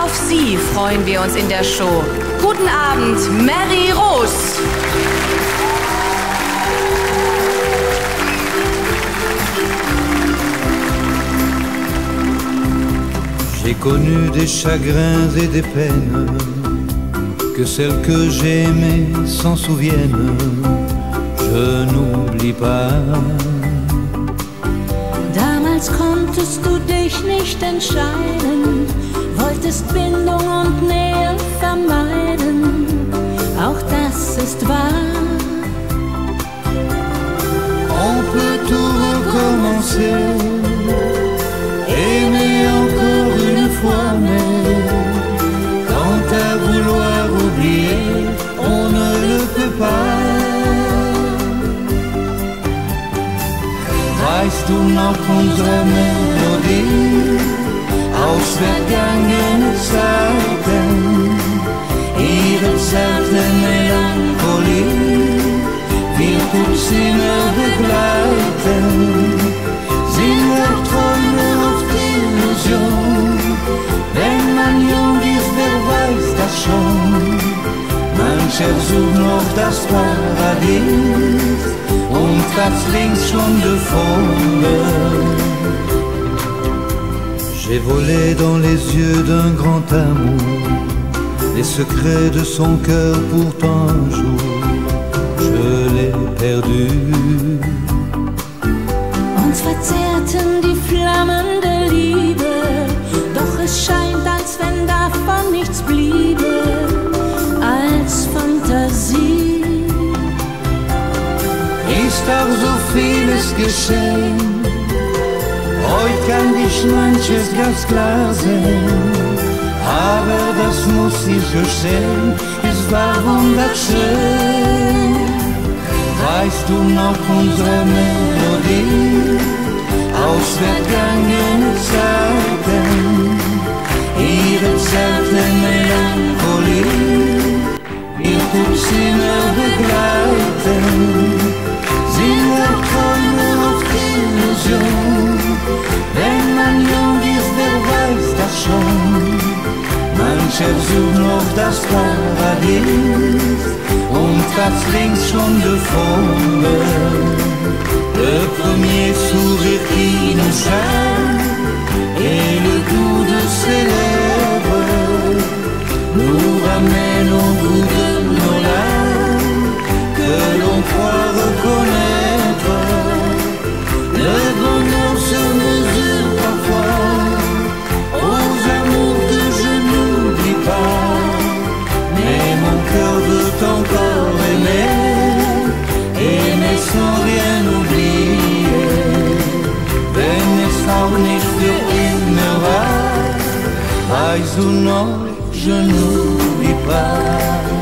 auf Sie freuen wir uns in der Show. Guten Abend, Mary Rose. J'ai connu des chagrins et des peines, que celles que j'ai aimées s'en souviennent. Je n'oublie pas. Damals konntest du dich nicht entscheiden, wolltest Bindung und Nähe vermeiden, auch das ist wahr. On peut tout recommencer, aimer encore une fois, mais quant à vouloir oublier, on ne le peut pas. Weißt du noch unsere Melodie aus vergangenen Zeiten, ihre zarte Melancholie wird uns immer begleiten. Sind wir Träume oft Illusion, wenn man jung ist, wer weiß das schon. Mancher sucht noch das Paradies und hat's links schon gefunden. J'ai volé dans les yeux d'un grand amour les secrets de son cœur, pourtant un jour je l'ai perdu. Uns verzehrten die Flammen der Liebe, doch es scheint, als wenn davon nichts bliebe als Fantasie. Ist auch so vieles geschehen, heute kann ich manches ganz klar sehen, aber das muss ich verstehen, es war wunderschön. Weißt du noch unsere Melodie aus vergangenen Zeiten, ihre zarte Melancholie wird uns immer begleiten. Sind wir Träume oft Illusion, wenn man jung ist, wer weiß das schon. Mancher sucht noch das Paradies und hat's links schon gefunden. Le premier sourire qui nous charme et le goût de ses lèvres nous ramène au bout de nos larmes que l'on croit reconnaître. Le bonheur se mesure parfois aux amours que je n'oublie pas, mais mon cœur veut encore aimer, aimer sans rien oublier. Wenn es auch nicht für immer war, weißt du noch, je n'oublie pas.